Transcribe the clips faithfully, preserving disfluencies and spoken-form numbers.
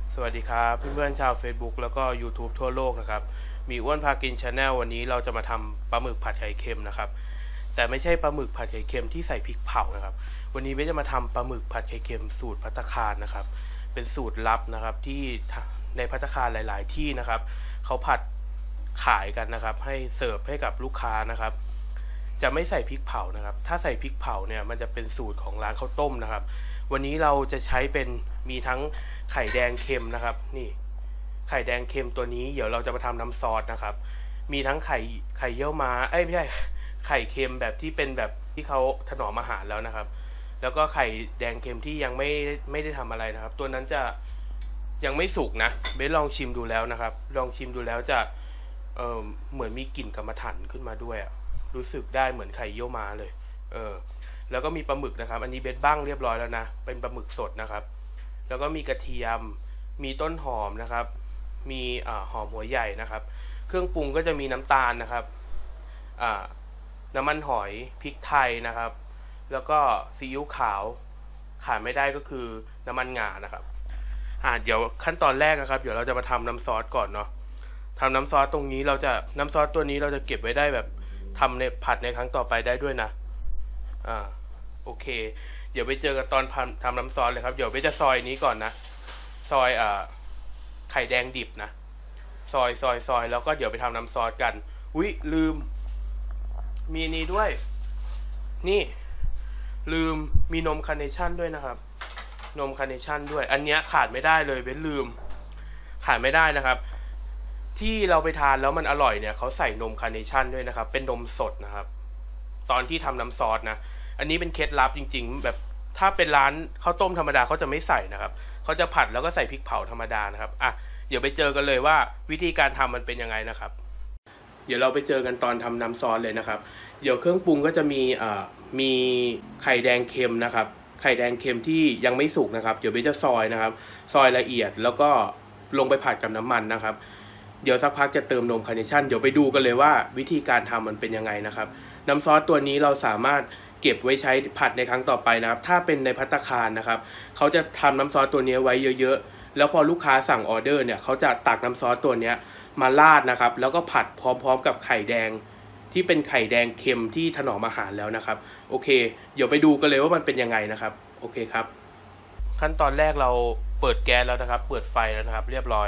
สวัสดีครับเพื่อนๆชาว Facebook แล้วก็ YouTube ทั่วโลกนะครับมีอ้วนพากิน Channel วันนี้เราจะมาทำปลาหมึกผัดไข่เค็มนะครับแต่ไม่ใช่ปลาหมึกผัดไข่เค็มที่ใส่พริกเผานะครับวันนี้เบสจะมาทำปลาหมึกผัดไข่เค็มสูตรภัตตาคารนะครับเป็นสูตรลับนะครับที่ในภัตตาคารหลายๆที่นะครับเขาผัดขายกันนะครับให้เสิร์ฟให้กับลูกค้านะครับจะไม่ใส่พริกเผานะครับถ้าใส่พริกเผาเนี่ยมันจะเป็นสูตรของร้านข้าวต้มนะครับวันนี้เราจะใช้เป็นมีทั้งไข่แดงเค็มนะครับนี่ไข่แดงเค็มตัวนี้เดี๋ยวเราจะมาทำน้ำซอสนะครับมีทั้งไข่ไข่เยี่ยวม้าเอ้ยไม่ใช่ไข่เค็มแบบที่เป็นแบบที่เขาถนอมอาหารแล้วนะครับแล้วก็ไข่แดงเค็มที่ยังไม่ไม่ได้ทำอะไรนะครับตัวนั้นจะยังไม่สุกนะเบสลองชิมดูแล้วนะครับลองชิมดูแล้วจะเออเหมือนมีกลิ่นกรรมฐานขึ้นมาด้วยอะรู้สึกได้เหมือนไข่เยี่ยวม้าเลยเออแล้วก็มีปลาหมึกนะครับอันนี้เบสบ้างเรียบร้อยแล้วนะเป็นปลาหมึกสดนะครับแล้วก็มีกระเทียมมีต้นหอมนะครับมีอ่าหอมหัวใหญ่นะครับเครื่องปรุงก็จะมีน้ำตาลนะครับอ่าน้ำมันหอยพริกไทยนะครับแล้วก็ซีอิ๊วขาวขาดไม่ได้ก็คือน้ำมันงานะครับอ่าเดี๋ยวขั้นตอนแรกนะครับเดี๋ยวเราจะมาทำน้ำซอสก่อนเนาะทำน้ำซอสตรงนี้เราจะน้ำซอสตัวนี้เราจะเก็บไว้ได้แบบทำในผัดในครั้งต่อไปได้ด้วยนะอ่าโอเคเดี๋ยวไปเจอกันตอนทำน้ำซอสเลยครับเดี๋ยวไปจะซอยนี้ก่อนนะซอยอ่าไข่แดงดิบนะซอยซอยซอยแล้วก็เดี๋ยวไปทำน้ำซอสกันอุ๊ยลืมมีนี้ด้วยนี่ลืมมีนมคาร์เนชั่นด้วยนะครับนมคาร์เนชั่นด้วยอันนี้ขาดไม่ได้เลยเว้นลืมขาดไม่ได้นะครับที่เราไปทานแล้วมันอร่อยเนี่ยเขาใส่นมคาร์เนชั่นด้วยนะครับเป็นนมสดนะครับตอนที่ทำน้ำซอสนะอันนี้เป็นเคล็ดลับจริงๆแบบถ้าเป็นร้านข้าวต้มธรรมดาเขาจะไม่ใส่นะครับเขาจะผัดแล้วก็ใส่พริกเผาธรรมดานะครับอ่ะเดี๋ยวไปเจอกันเลยว่าวิธีการทำมันเป็นยังไงนะครับเดี๋ยวเราไปเจอกันตอนทำน้ำซอสเลยนะครับเดี๋ยวเครื่องปรุงก็จะมีอ่ามีไข่แดงเค็มนะครับไข่แดงเค็มที่ยังไม่สุกนะครับเดี๋ยวเบสจะซอยนะครับซอยละเอียดแล้วก็ลงไปผัดกับน้ำมันนะครับเดี๋ยวสักพักจะเติมนมคาร์เนชั่นเดี๋ยวไปดูกันเลยว่าวิธีการทำมันเป็นยังไงนะครับน้ำซอสตัวนี้เราสามารถเก็บไว้ใช้ผัดในครั้งต่อไปนะครับถ้าเป็นในภัตตาคารนะครับเขาจะทำน้ำซอสตัวนี้ไว้เยอะๆแล้วพอลูกค้าสั่งออเดอร์เนี่ยเขาจะตักน้ำซอสตัวนี้มาราดนะครับแล้วก็ผัดพร้อมๆกับไข่แดงที่เป็นไข่แดงเค็มที่ถนอมอาหารแล้วนะครับโอเคเดี๋ยวไปดูกันเลยว่ามันเป็นยังไงนะครับโอเคครับขั้นตอนแรกเราเปิดแก๊สแล้วนะครับเปิดไฟแล้วนะครับเรียบร้อย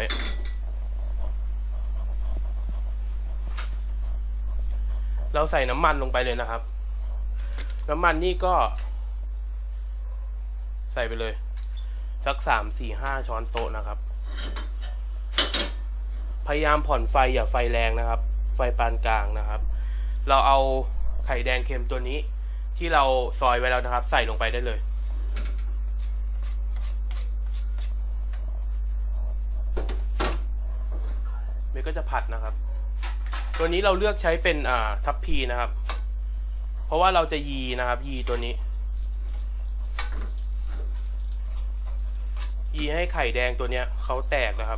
เราใส่น้ำมันลงไปเลยนะครับน้ำมันนี่ก็ใส่ไปเลยสักสามสี่ห้าช้อนโต๊ะนะครับพยายามผ่อนไฟอย่าไฟแรงนะครับไฟปานกลางนะครับเราเอาไข่แดงเค็มตัวนี้ที่เราซอยไว้แล้วนะครับใส่ลงไปได้เลยเบสก็จะผัดนะครับตัวนี้เราเลือกใช้เป็นอ่าทัพพีนะครับเพราะว่าเราจะยีนะครับยีตัวนี้ยีให้ไข่แดงตัวเนี้ยเขาแตกนะครับ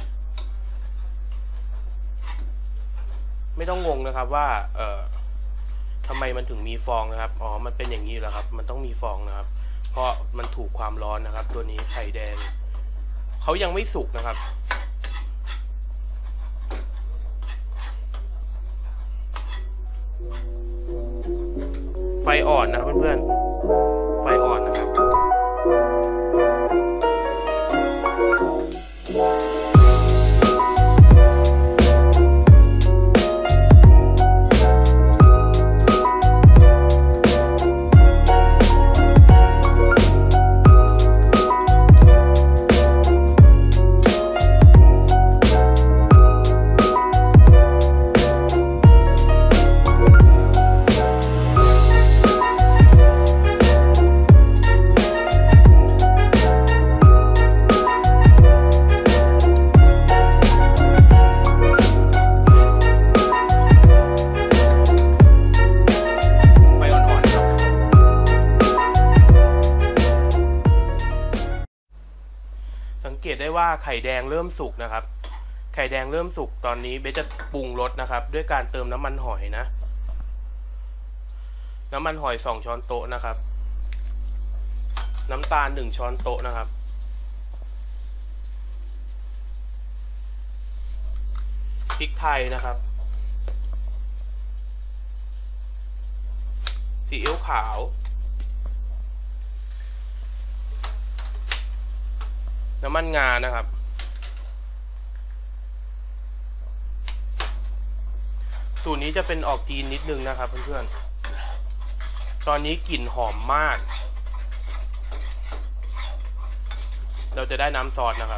ไม่ต้องงงนะครับว่าเอ่อทำไมมันถึงมีฟองนะครับอ๋อมันเป็นอย่างนี้แหละครับมันต้องมีฟองนะครับเพราะมันถูกความร้อนนะครับตัวนี้ไข่แดงเขายังไม่สุกนะครับไฟอ่อนนะครับเพื่อนๆไฟอ่อนนะครับสังเกตได้ว่าไข่แดงเริ่มสุกนะครับไข่แดงเริ่มสุกตอนนี้เบสจะปรุงรสนะครับด้วยการเติมน้ำมันหอยนะน้ำมันหอยสองช้อนโต๊ะนะครับน้ำตาลหนึ่งช้อนโต๊ะนะครับพริกไทยนะครับซีอิ๊วขาวน้ำมันงานะครับสูตรนี้จะเป็นออกจีนนิดนึงนะครับเพื่อนๆตอนนี้กลิ่นหอมมากเราจะได้น้ำซอสนะครับ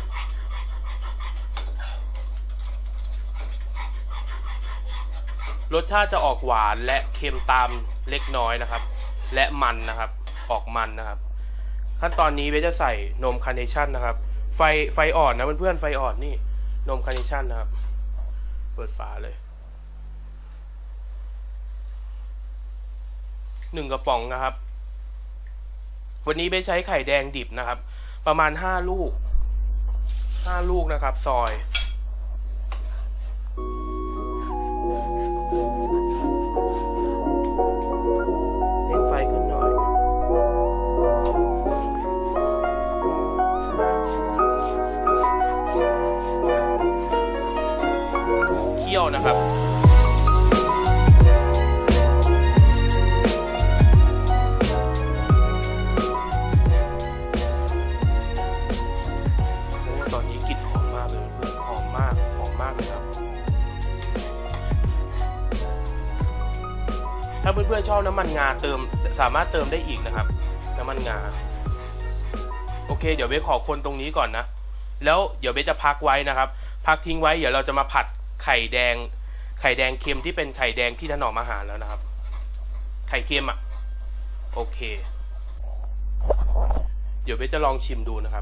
รสชาติจะออกหวานและเค็มตามเล็กน้อยนะครับและมันนะครับออกมันนะครับขั้นตอนนี้เบสจะใส่นมคาร์เนชั่นนะครับไฟไฟอ่อนนะเพื่อนๆไฟอ่อนนี่นมคาร์เนชั่นนะครับเปิดฝาเลยหนึ่งกระป๋องนะครับวันนี้เบสใช้ไข่แดงดิบนะครับประมาณห้าลูกห้าลูกนะครับซอยเร่งไฟขึ้นหน่อยเคี่ยวนะครับตอนนี้กลิ่นหอมมากเลยเพื่อนหอมมากหอมมากเลยครับถ้าเพื่อนๆชอบน้ำมันงาเติมสามารถเติมได้อีกนะครับน้ำมันงาโอเคเดี๋ยวเบสขอคนตรงนี้ก่อนนะแล้วเดี๋ยวเบสจะพักไว้นะครับพักทิ้งไว้เดี๋ยวเราจะมาผัดไข่แดงไข่แดงเค็มที่เป็นไข่แดงที่ถนอมอาหารแล้วนะครับไข่เค็มอ่ะโอเคเดี๋ยวเบสจะลองชิมดูนะครับ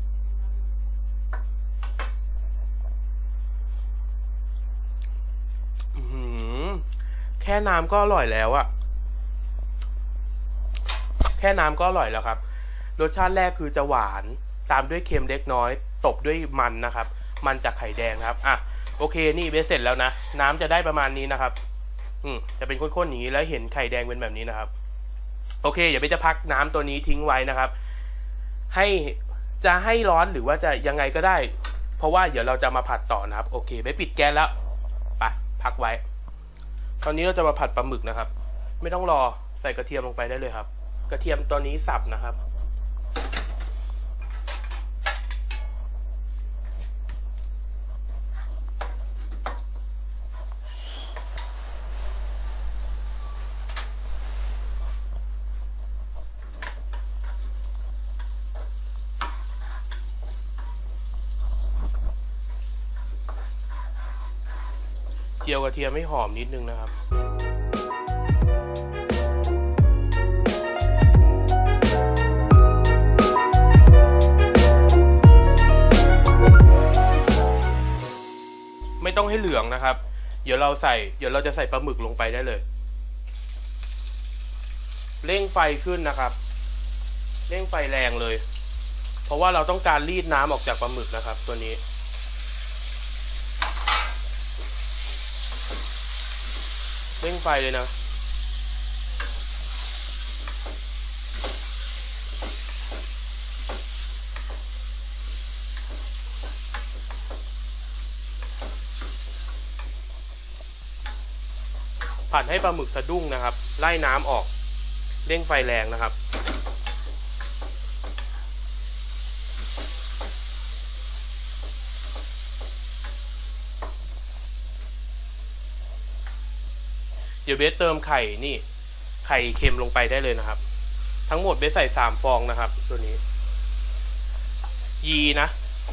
อือแค่น้ำก็อร่อยแล้วอะแค่น้ำก็อร่อยแล้วครับรสชาติแรกคือจะหวานตามด้วยเค็มเล็กน้อยตบด้วยมันนะครับมันจากไข่แดงครับอ่ะโอเคนี่เบสเสร็จแล้วนะน้ำจะได้ประมาณนี้นะครับอืมจะเป็นข้นๆอย่างนี้แล้วเห็นไข่แดงเป็นแบบนี้นะครับโอเคเดี๋ยวเบสจะพักน้ำตัวนี้ทิ้งไว้นะครับให้จะให้ร้อนหรือว่าจะยังไงก็ได้เพราะว่าเดี๋ยวเราจะมาผัดต่อนะครับโอเคเบสปิดแก๊สแล้วไปพักไว้ตอนนี้เราจะมาผัดปลาหมึกนะครับไม่ต้องรอใส่กระเทียมลงไปได้เลยครับกระเทียมตอนนี้สับนะครับเจียวกระเทียมให้หอมนิดนึงนะครับไม่ต้องให้เหลืองนะครับเดี๋ยวเราใส่เดี๋ยวเราจะใส่ปลาหมึกลงไปได้เลยเร่งไฟขึ้นนะครับเร่งไฟแรงเลยเพราะว่าเราต้องการรีดน้ำออกจากปลาหมึกนะครับตัวนี้เร่งไฟเลยนะผัดให้ปลาหมึกสะดุ้งนะครับไล่น้ำออกเร่งไฟแรงนะครับเดี๋ยวเบสเติมไข่นี่ไข่เค็มลงไปได้เลยนะครับทั้งหมดเบสใส่สามฟองนะครับตัวนี้ยีนะ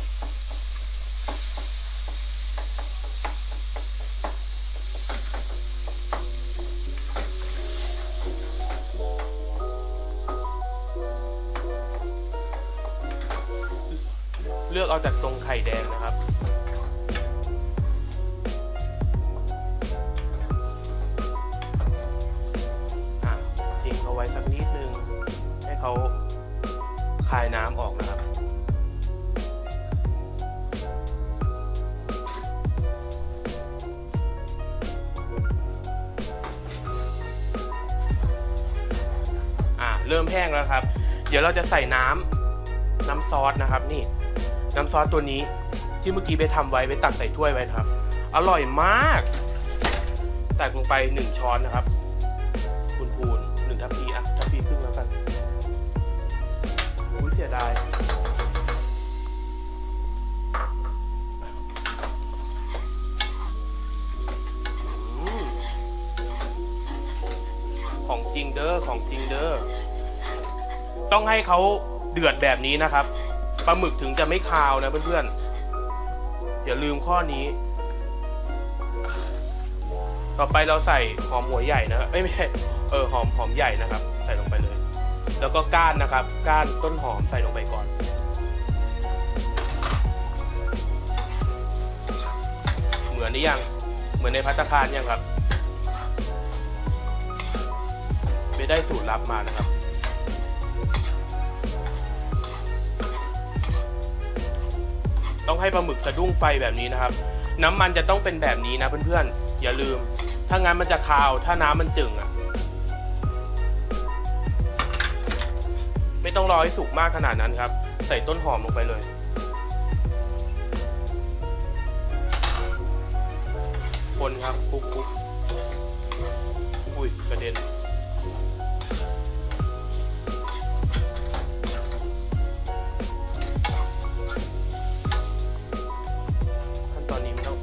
เลือกเอาจากตรงไข่แดงนะครับทิ้งเขาไว้สักนิดนึงให้เขาคายน้ำออกนะครับอ่าเริ่มแห้งแล้วครับเดี๋ยวเราจะใส่น้ำน้ำซอสนะครับนี่น้ำซอสตัวนี้ที่เมื่อกี้ไปทำไว้ไปตักใส่ถ้วยไว้ครับอร่อยมากใส่ลงไปหนึ่งช้อนนะครับพูนๆหนึ่งทัพพีอะทัพพีครึ่งแล้วกันอุ้ยเสียดายของจริงเด้อของจริงเด้อต้องให้เขาเดือดแบบนี้นะครับปลาหมึกถึงจะไม่คาวนะเพื่อนๆอย่าลืมข้อนี้ต่อไปเราใส่หอมหัวใหญ่นะไม่ไม่ใช่เออหอมหอมใหญ่นะครับใส่ลงไปเลยแล้วก็ก้านนะครับก้านต้นหอมใส่ลงไปก่อนเหมือนนี้ยังเหมือนในภัตตาคารยังครับไม่ได้สูตรลับมานะครับต้องให้ปลาหมึกสะดุ้งไฟแบบนี้นะครับน้ำมันจะต้องเป็นแบบนี้นะเพื่อนๆอย่าลืมถ้างั้นมันจะคาวถ้าน้ำมันจึงอ่ะไม่ต้องรอให้สุกมากขนาดนั้นครับใส่ต้นหอมลงไปเลยคนครับคลุกคลุกอุ้ยกระเด็นขั้นตอนนี้ไม่ต้อง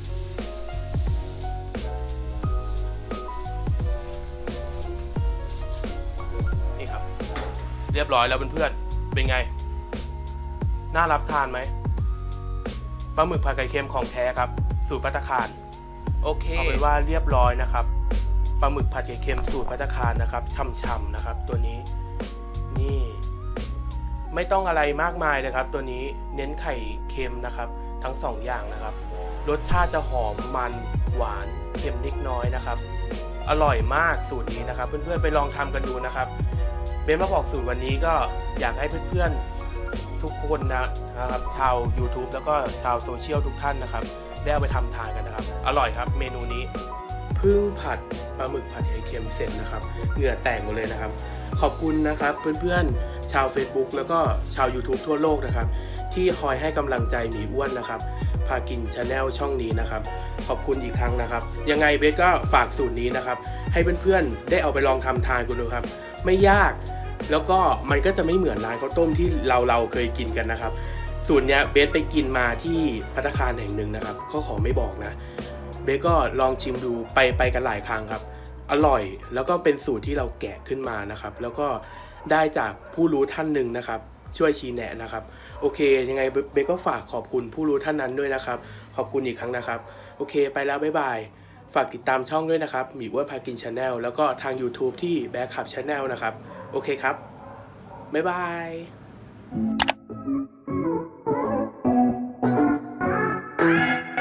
นี่ครับเรียบร้อยแล้วเพื่อนๆเป็นไงน่ารับทานไหมปลาหมึกผัดไข่เค็มของแท้ครับสูตรภัตตาคารโอเคเอาเป็นว่าเรียบร้อยนะครับปลาหมึกผัดไข่เค็มสูตรภัตตาคารนะครับช่ำๆนะครับตัวนี้นี่ไม่ต้องอะไรมากมายเลยครับตัวนี้เน้นไข่เค็มนะครับทั้งสองอย่างนะครับรสชาติจะหอมมันหวานเค็มเล็กน้อยนะครับอร่อยมากสูตรนี้นะครับเพื่อนๆไปลองทำกันดูนะครับเบนมาบอกสูตรวันนี้ก็อยากให้เพื่อนๆทุกคนนะครับชาว ยูทูบ แล้วก็ชาวโซเชียลทุกท่านนะครับได้เอาไปทำทานกันนะครับอร่อยครับเมนูนี้เพิ่งผัดปลาหมึกผัดไข่เค็มเสร็จนะครับเหงื่อแตกหมดเลยนะครับขอบคุณนะครับเพื่อนๆชาว Facebook แล้วก็ชาว ยูทูบ ทั่วโลกนะครับที่คอยให้กำลังใจหมีอ้วนนะครับพากิน Channel ช่องนี้นะครับขอบคุณอีกครั้งนะครับยังไงเบสก็ฝากสูตรนี้นะครับให้เพื่อนๆได้เอาไปลองทำทานกันดูครับไม่ยากแล้วก็มันก็จะไม่เหมือนร้านข้าวต้มที่เราเราเคยกินกันนะครับสูตรเนี้ยเบสไปกินมาที่ภัตตาคารแห่งหนึ่งนะครับเขาขอไม่บอกนะเบสก็ลองชิมดูไปไปกันหลายครั้งครับอร่อยแล้วก็เป็นสูตรที่เราแกะขึ้นมานะครับแล้วก็ได้จากผู้รู้ท่านหนึ่งนะครับช่วยชี้แนะนะครับโอเคยังไงเบสก็ฝากขอบคุณผู้รู้ท่านนั้นด้วยนะครับขอบคุณอีกครั้งนะครับโอเคไปแล้วบ๊ายบายฝากติดตามช่องด้วยนะครับหมีอ้วนพากิน Channel แล้วก็ทาง ยูทูบ ที่แบ็คคับ Channel นะครับโอเคครับบ๊ายบาย